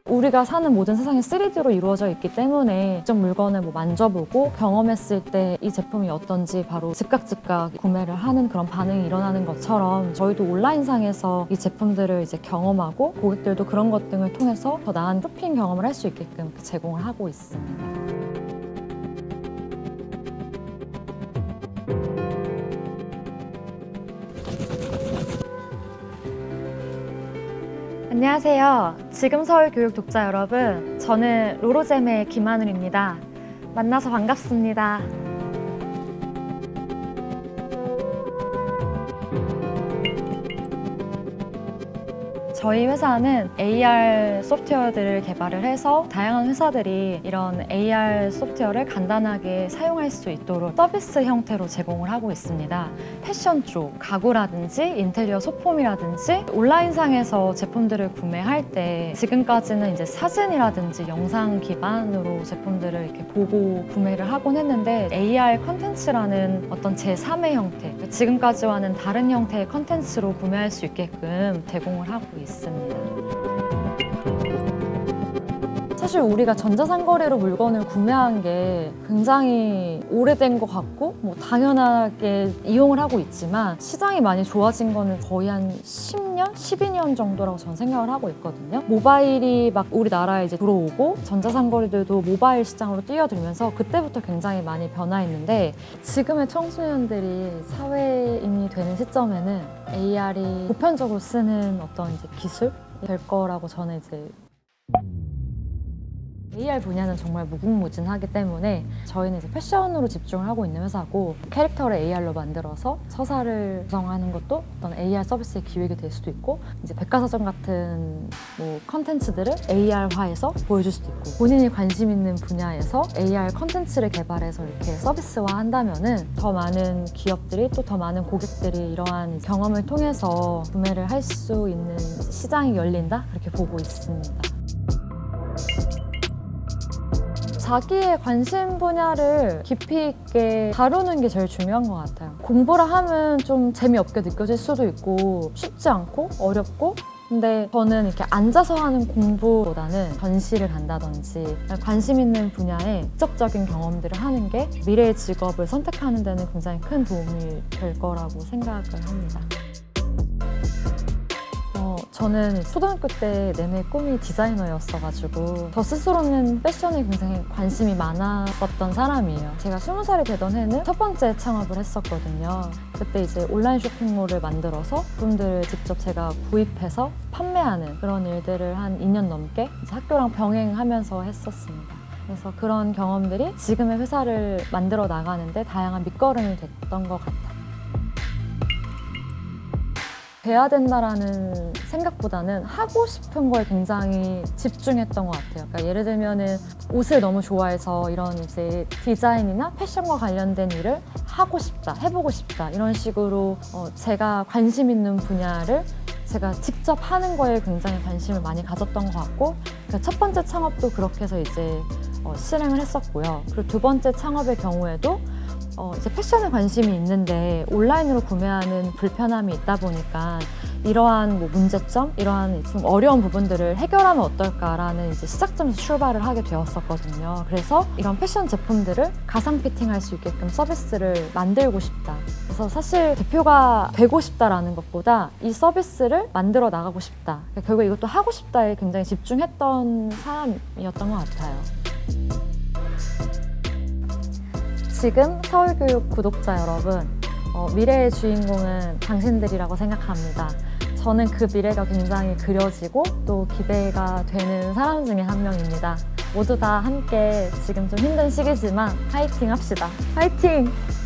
우리가 사는 모든 세상이 3D로 이루어져 있기 때문에 직접 물건을 만져보고 경험했을 때 이 제품이 어떤지 바로 즉각 구매를 하는 그런 반응이 일어나는 것처럼 저희도 온라인상에서 이 제품들을 이제 경험하고 고객들도 그런 것 등을 통해서 더 나은 쇼핑 경험을 할 수 있게끔 제공을 하고 있습니다. 안녕하세요. 지금 서울 교육 독자 여러분, 저는 로로잼의 김하늘입니다. 만나서 반갑습니다. 저희 회사는 AR 소프트웨어들을 개발을 해서 다양한 회사들이 이런 AR 소프트웨어를 간단하게 사용할 수 있도록 서비스 형태로 제공을 하고 있습니다. 패션 쪽, 가구라든지 인테리어 소품이라든지 온라인상에서 제품들을 구매할 때 지금까지는 이제 사진이라든지 영상 기반으로 제품들을 이렇게 보고 구매를 하곤 했는데 AR 컨텐츠라는 어떤 제3의 형태, 지금까지와는 다른 형태의 컨텐츠로 구매할 수 있게끔 제공을 하고 있습니다. 사실 우리가 전자상거래로 물건을 구매한 게 굉장히 오래된 것 같고 당연하게 이용을 하고 있지만 시장이 많이 좋아진 거는 거의 한 10년, 12년 정도라고 저는 생각을 하고 있거든요. 모바일이 막 우리나라에 이제 들어오고 전자상거래들도 모바일 시장으로 뛰어들면서 그때부터 굉장히 많이 변화했는데 지금의 청소년들이 사회인이 되는 시점에는 AR이 보편적으로 쓰는 어떤 이제 기술 될 거라고 저는 이제 AR 분야는 정말 무궁무진하기 때문에 저희는 이제 패션으로 집중을 하고 있는 회사고 캐릭터를 AR로 만들어서 서사를 구성하는 것도 어떤 AR 서비스의 기획이 될 수도 있고 이제 백과사전 같은 컨텐츠들을 AR화해서 보여줄 수도 있고 본인이 관심 있는 분야에서 AR 컨텐츠를 개발해서 이렇게 서비스화한다면은 더 많은 기업들이 또 더 많은 고객들이 이러한 경험을 통해서 구매를 할 수 있는 시장이 열린다 그렇게 보고 있습니다. 자기의 관심 분야를 깊이 있게 다루는 게 제일 중요한 것 같아요. 공부를 하면 좀 재미없게 느껴질 수도 있고 쉽지 않고 어렵고 근데 저는 이렇게 앉아서 하는 공부보다는 전시를 간다든지 관심 있는 분야에 직접적인 경험들을 하는 게 미래의 직업을 선택하는 데는 굉장히 큰 도움이 될 거라고 생각을 합니다. 저는 초등학교 때 내내 꿈이 디자이너였어가지고 저 스스로는 패션에 굉장히 관심이 많았었던 사람이에요. 제가 20살이 되던 해는 첫 번째 창업을 했었거든요. 그때 이제 온라인 쇼핑몰을 만들어서 제품들을 직접 제가 구입해서 판매하는 그런 일들을 한 2년 넘게 이제 학교랑 병행하면서 했었습니다. 그래서 그런 경험들이 지금의 회사를 만들어 나가는데 다양한 밑거름이 됐던 것 같아요. 돼야 된다라는 생각보다는 하고 싶은 거에 굉장히 집중했던 것 같아요. 그러니까 예를 들면은 옷을 너무 좋아해서 이런 이제 디자인이나 패션과 관련된 일을 하고 싶다, 해보고 싶다 이런 식으로 제가 관심 있는 분야를 제가 직접 하는 거에 굉장히 관심을 많이 가졌던 것 같고 그러니까 첫 번째 창업도 그렇게 해서 이제 실행을 했었고요. 그리고 두 번째 창업의 경우에도 이제 패션에 관심이 있는데 온라인으로 구매하는 불편함이 있다 보니까 이러한 문제점, 이러한 좀 어려운 부분들을 해결하면 어떨까라는 이제 시작점에서 출발을 하게 되었었거든요. 그래서 이런 패션 제품들을 가상 피팅할 수 있게끔 서비스를 만들고 싶다. 그래서 사실 대표가 되고 싶다라는 것보다 이 서비스를 만들어 나가고 싶다. 그러니까 결국 이것도 하고 싶다에 굉장히 집중했던 사람이었던 것 같아요. 지금 서울교육 구독자 여러분, 미래의 주인공은 당신들이라고 생각합니다. 저는 그 미래가 굉장히 그려지고 또 기대가 되는 사람 중에 한 명입니다. 모두 다 함께 지금 좀 힘든 시기지만 파이팅 합시다. 파이팅!